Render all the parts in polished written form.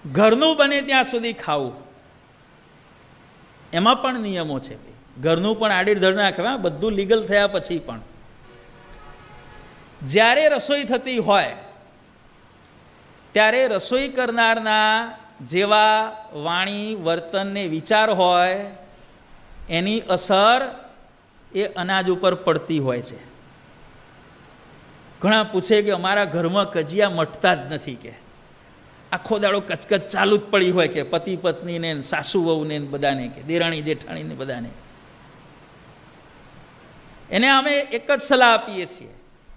ઘરનું બને ત્યાં સુધી ખાવું, એમાં પણ નિયમો છે. ઘરનું પણ આડીધડ ના ખવાય, બધું લીગલ થયા પછી પણ. જ્યારે રસોઈ થતી હોય ત્યારે રસોઈ કરનારના જેવા વાણી વર્તન ને વિચાર હોય એની અસર એ અનાજ ઉપર પડતી હોય છે. ઘણા પૂછે કે અમારા ઘરમાં કજિયા મટતા જ નથી, કે આખો દાડો કચકચ ચાલુ જ પડી હોય, કે પતિ પત્નીને સાસુ વહુને બધાને, કે દેરાણી જેઠાણીને બધાને. એને અમે એક જ સલાહ આપીએ છીએ,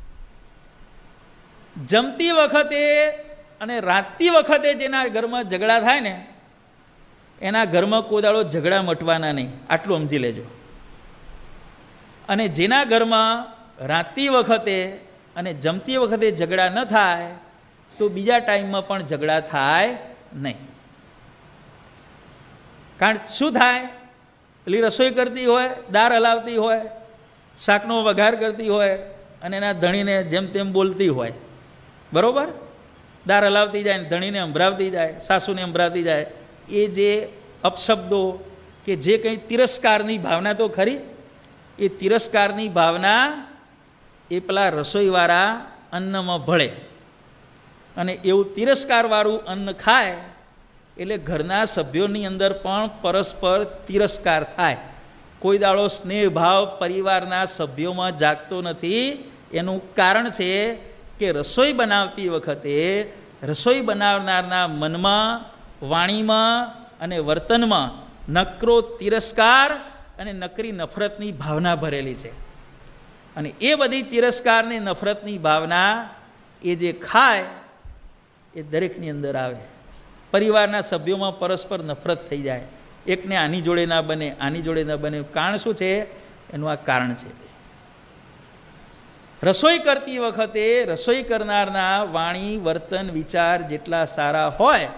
જમતી વખતે અને રાતતી વખતે જેના ઘરમાં ઝઘડા થાય ને એના ઘરમાં કોઈ દાડો ઝઘડા મટવાના નહીં, આટલું સમજી લેજો. અને જેના ઘરમાં રાતતી વખતે અને જમતી વખતે ઝઘડા ન થાય તો બીજા ટાઈમમાં પણ ઝઘડા થાય નહીં. કારણ શું થાય, પેલી રસોઈ કરતી હોય, દાળ હલાવતી હોય, શાકનો વઘાર કરતી હોય અને એના ધણીને જેમ તેમ બોલતી હોય, બરોબર? દાળ હલાવતી જાય, ધણીને સંભળાવતી જાય, સાસુને સંભળાવતી જાય. એ જે અપશબ્દો કે જે કંઈ તિરસ્કારની ભાવના તો ખરી, એ તિરસ્કારની ભાવના એ પેલા રસોઈવાળા અન્નમાં ભળે. અને એવું તિરસ્કારવાળું અન્ન ખાય એટલે ઘરના સભ્યોની અંદર પણ પરસ્પર તિરસ્કાર થાય. કોઈ દાડો સ્નેહ ભાવ પરિવારના સભ્યોમાં જાગતો નથી. એનું કારણ છે કે રસોઈ બનાવતી વખતે રસોઈ બનાવનારના મનમાં, વાણીમાં અને વર્તનમાં નકરો તિરસ્કાર અને નકરી નફરતની ભાવના ભરેલી છે. અને એ બધી તિરસ્કાર ને નફરતની ભાવના એ જે ખાય એ દરેકની અંદર આવે. પરિવારના સભ્યોમાં પરસ્પર નફરત થઈ જાય, એકને આની જોડે ના બને, આની જોડે ના બને. કારણ શું છે? એનું આ કારણ છે. રસોઈ કરતી વખતે રસોઈ કરનારના વાણી વર્તન વિચાર જેટલા સારા હોય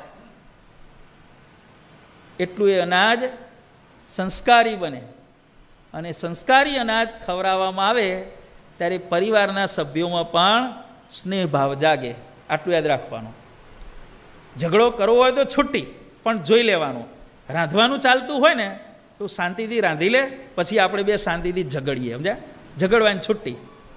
એટલું એ અનાજ સંસ્કારી બને. અને સંસ્કારી અનાજ ખવડાવવામાં આવે ત્યારે પરિવારના સભ્યોમાં પણ સ્નેહ ભાવ જાગે. આટલું યાદ રાખવાનું. ઝઘડો કરવો હોય તો છૂટી, પણ જોઈ લેવાનું. રાંધવાનું ચાલતું હોય ને તો શાંતિથી રાંધી લે, પછી આપણે બે શાંતિથી ઝઘડીએ, સમજ્યા? ઝઘડવાની છૂટી.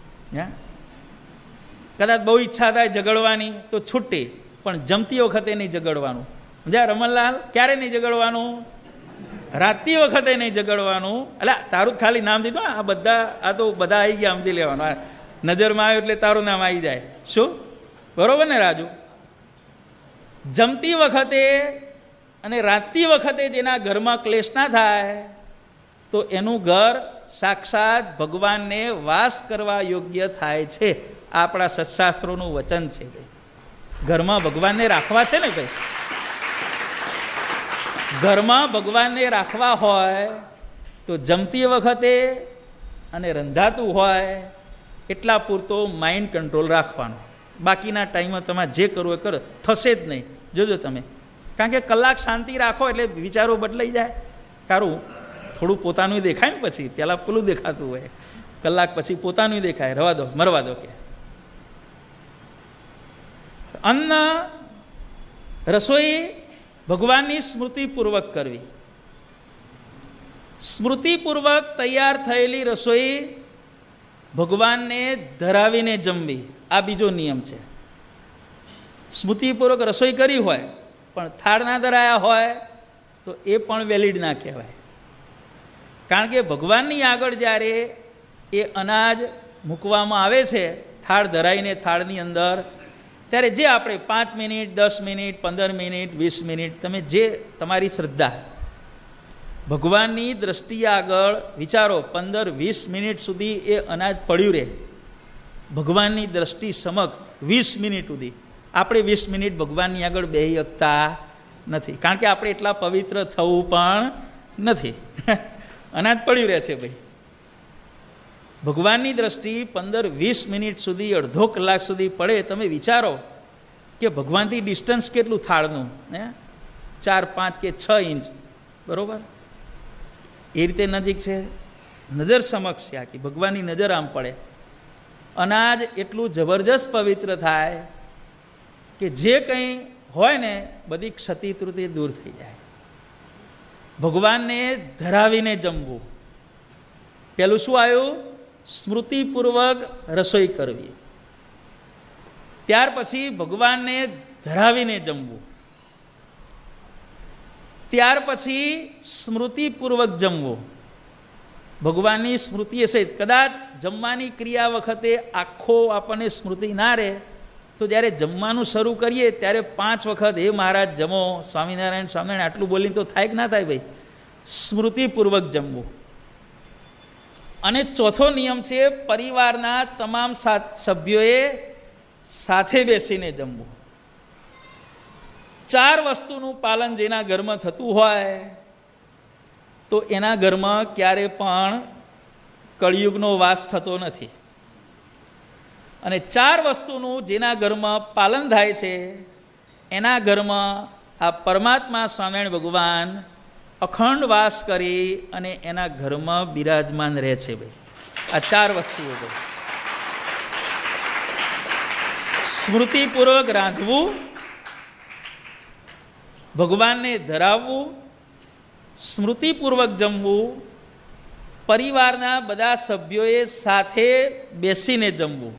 કદાચ બહુ ઈચ્છા થાય ઝઘડવાની તો છૂટી, પણ જમતી વખતે નહીં ઝઘડવાનું, સમજ્યા રમણલાલ? ક્યારે નહીં ઝઘડવાનું? રાતતી વખતે નહીં ઝઘડવાનું. એટલે તારું જ ખાલી નામ દીધું, આ બધા, આ તો બધા આવી ગયા, સમજી લેવાનું. આ નજરમાં આવ્યું એટલે તારું નામ આવી જાય. શું? બરોબર ને રાજુ? જમતી વખતે અને રાતતી વખતે જેના ઘરમાં ક્લેશ ના થાય તો એનું ઘર સાક્ષાત ભગવાનને વાસ કરવા યોગ્ય થાય છે. આપણા સત્શાસ્ત્રોનું વચન છે. ઘરમાં ભગવાનને રાખવા છે ને ભાઈ, ઘરમાં ભગવાનને રાખવા હોય તો જમતી વખતે અને રંધાતું હોય એટલા પૂરતો માઇન્ડ કંટ્રોલ રાખવાનો. બાકીના ટાઈમમાં તમારે જે કરવું એ કરો, થશે જ નહીં. જોજો તમે, કારણ કે કલાક શાંતિ રાખો એટલે વિચારો બદલાઈ જાય. કારું થોડું પોતાનું દેખાય ને, પછી પહેલાં પેલું દેખાતું હોય, કલાક પછી પોતાનું દેખાય. રવા દો, મરવા દો. કે અન્ન રસોઈ ભગવાનની સ્મૃતિપૂર્વક કરવી. સ્મૃતિપૂર્વક તૈયાર થયેલી રસોઈ ભગવાનને ધરાવીને જમવી, આ બીજો નિયમ છે. સ્મૃતિપૂર્વક રસોઈ કરી હોય પણ થાળ ના ધરાયા હોય તો એ પણ વેલિડ ના કહેવાય. કારણ કે ભગવાનની આગળ જ્યારે એ અનાજ મૂકવામાં આવે છે થાળ ધરાઈને થાળની અંદર, ત્યારે જે આપણે 5 મિનિટ, 10 મિનિટ, 15 મિનિટ, 20 મિનિટ, તમે જે તમારી શ્રદ્ધા, ભગવાનની દ્રષ્ટિએ આગળ વિચારો. 15-20 મિનિટ સુધી એ અનાજ પડ્યું રહે ભગવાનની દ્રષ્ટિ સમક્ષ. 20 મિનિટ સુધી આપણે 20 મિનિટ ભગવાનની આગળ બેસી શકતા નથી, કારણ કે આપણે એટલા પવિત્ર થવું પણ નથી. અનાજ પડ્યું રહે છે ભાઈ. ભગવાનની દ્રષ્ટિ 15-20 મિનિટ સુધી, અડધો કલાક સુધી પડે. તમે વિચારો કે ભગવાનથી ડિસ્ટન્સ કેટલું થાળનું? 4, 5 કે 6 ઇંચ, બરોબર? એ રીતે નજીક છે, નજર સમક્ષ છે આખી, ભગવાનની નજર આમ પડે. અનાજ એટલું જબરજસ્ત પવિત્ર થાય કે જે કંઈ હોય ને બધી ક્ષતિ ત્રુતિ દૂર થઈ જાય. ભગવાનને ધરાવીને જમવું. પેલું શું આવ્યું? સ્મૃતિપૂર્વક રસોઈ કરવી. ત્યાર પછી ભગવાનને ધરાવીને જમવું. ત્યાર પછી સ્મૃતિપૂર્વક જમવું. ભગવાનની સ્મૃતિ હશે. કદાચ જમવાની ક્રિયા વખતે આખો આપણને સ્મૃતિ ના રહે તો જ્યારે જમવાનું શરૂ કરીએ ત્યારે 5 વખત હે મહારાજ જમો, સ્વામિનારાયણ સ્વામિનારાયણ આટલું બોલીને તો થાય કે ના થાય ભાઈ? સ્મૃતિપૂર્વક જમવું. અને ચોથો નિયમ છે પરિવારના તમામ સભ્યોએ સાથે બેસીને જમવું. 4 વસ્તુનું પાલન જેના ઘરમાં થતું હોય તો એના ઘરમાં ક્યારે પણ કળિયુગનો વાસ થતો નથી. અને 4 વસ્તુનું જેના ઘરમાં પાલન થાય છે એના ઘરમાં આ પરમાત્મા સ્વામિનારાયણ ભગવાન અખંડ વાસ કરી અને એના ઘરમાં બિરાજમાન રહે છે. ભાઈ આ 4 વસ્તુઓ છે. સ્મૃતિપૂર્વક રાંધવું, ભગવાનને ધરાવવું, સ્મૃતિપૂર્વક જમવું, પરિવારના બધા સભ્યોએ સાથે બેસીને જમવું.